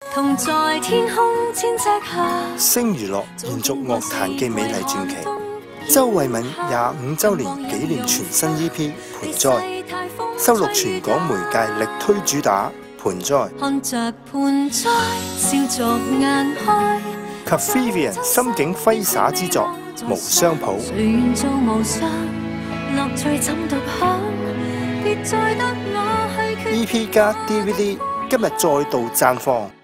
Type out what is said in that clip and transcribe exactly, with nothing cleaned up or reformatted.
同在天空千尺下。 星娛樂延續樂壇嘅美麗傳奇，周慧敏廿五週年紀念全新 E P《盆栽》，收錄全港媒介力推主打《盆栽》， 看着盆栽笑逐顏開， 及 Vivian 心境揮灑之作《無雙譜》。 誰願做無雙，樂趣怎獨享？別再得我去決 E P 加 D V D 今日再度綻放。